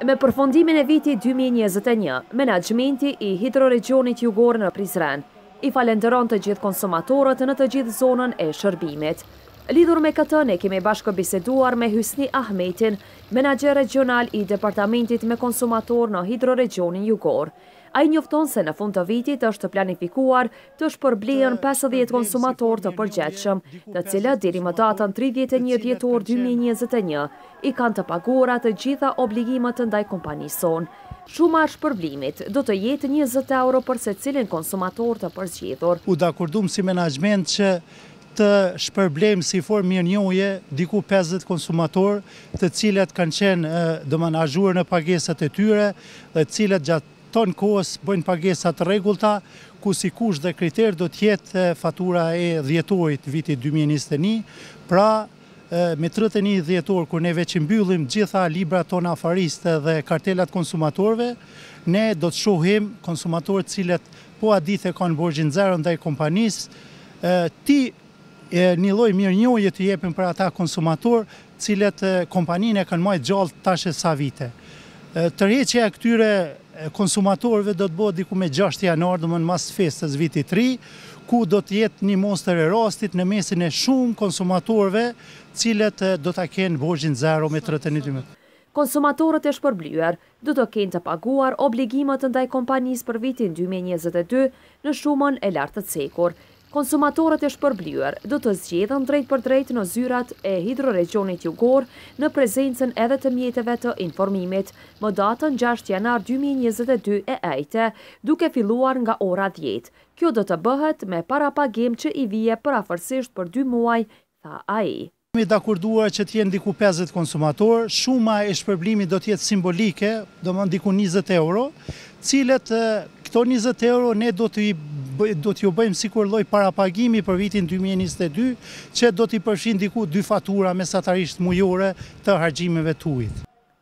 Me përfundimin e vitit 2021, menaxhmenti I hidroregionit jugor në Prizren I falenderon të gjithë konsumatorët në të gjithë zonën e shërbimit. Lidhur me këtë, ne kemi bashkëbiseduar me Hysni Ahmetin, menaxher regional I departamentit me konsumator në hidroregionin jugor. Ai njofton se në fund të vitit është planifikuar të shpërblehen 50 konsumator të përgjithshëm, të cilët deri më datën 31 dhjetor 2021 I kanë të paguara të gjitha obligimet ndaj kompanisë sonë. Shuma e shpërblimit do të jetë 20 euro për secilin konsumator të përgjithur. U dakordum si menaxhment që të shpërblejmë si formë mirënjohje diku 50 konsumator, të cilët kanë qenë domethënë në pagesat e tyre, dhe të cilët gjatë ton kohës bëjnë pagesat rregullta, ku sikush dhe kriter do të jetë fatura e dhjetorit vitit 2021, pra me 31 dhjetor, kur neve që mbyllim gjitha librat tona afariste dhe kartelat konsumatorve, ne do të shohim konsumatorët cilët po adite kanë borxhin zero ndaj kompanisë, një lloj mirënjohje të jepim për ata konsumator, cilët kompaninë e kanë marrë gjallë tash e sa vite. Tërheqja e këtyre konsumatorëve do të bëhet diku me 6 janar, domethënë mas festës vitit të ri, ku do të jetë një mostër e rastit në mesin e shumë konsumatorëve, cilët do ta kenë borxhin zero me 31. Konsumatorët e shpërblyer do të kenë të paguar obligimet ndaj kompanisë për vitin 2022 në shumën e lartë të cekur. Konsumatorët e shpërblyer do të zgjedhen drejt për drejt në zyrat e hidroregionit jugor në prezencën edhe të mjeteve të informimit, më datën 6 janar 2022 e ejte, duke filluar nga ora 10. Kjo do të bëhet me parapagim që I vije përafërsisht për 2 muaj, tha ai. Kemi dakorduar që të jenë diku 50 konsumator, shuma e shpërblimit do të jetë simbolike, domethënë diku 20 euro, cilët këto 20 euro ne do t'ju bëjmë sikur lloj parapagimi për vitin 2022, që do t'i përfshin diku 2 fatura mesatarisht mujore të harxhimeve të ujit.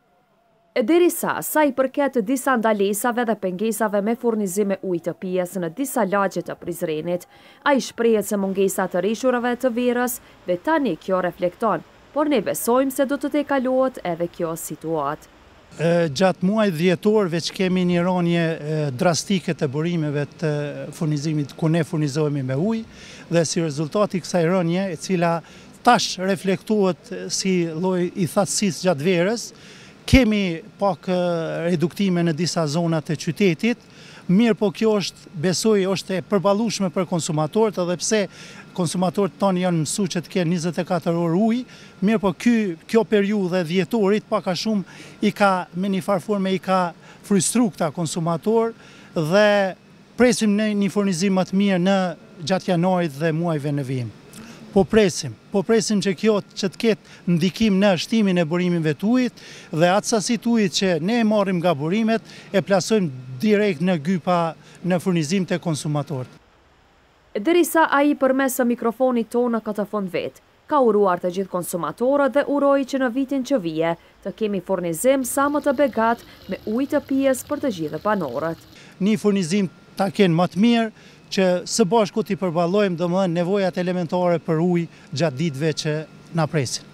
Derisa sa I përket disa ndalesave dhe pengesave me furnizim me ujë të pijes në disa lagje të Prizrenit, ai shprehet se mungesa të rishurave të verës dhe tani kjo reflekton, por ne besojmë se do të tejkalohet edhe kjo situatë. Gjatë muajit dhjetor veç kemi një rënje drastike të burimeve të furnizimit, ku ne furnizohemi me ujë, dhe si rezultati kësaj rënje, e cila tash reflektohet si lloj I thatësisë gjatë verës, kemi pak reduktime në disa zonat e qytetit, mirë po kjo besoj është e përballueshme për konsumatorët, edhe pse konsumatorët tonë janë mësuar që të kenë 24 orë ujë, mirë po kjo periudhë e dhjetorit pak a shumë I ka me një farë forme I ka frustru këta konsumator dhe presim në një furnizim më të mirë në gjatë janarit dhe muajve në vijim. Po presim që kjo që të ketë ndikim në shtimin e burimive të ujit dhe atë sasi të ujit që ne e marrim nga burimet e plasojmë direkt në gypa në furnizim të konsumatorët. Derisa ai përmes mikrofonit tonë në këtë fund vet, ka uruar të gjithë konsumatorët dhe uroi që në vitin që vije të kemi furnizim sa më të begat me ujë të pijes për të gjithë banorët. Një furnizim ta kenë më të mirë, që së bashku t'i përballojmë domethënë nevojat elementare për ujë gjatë ditëve që na presin.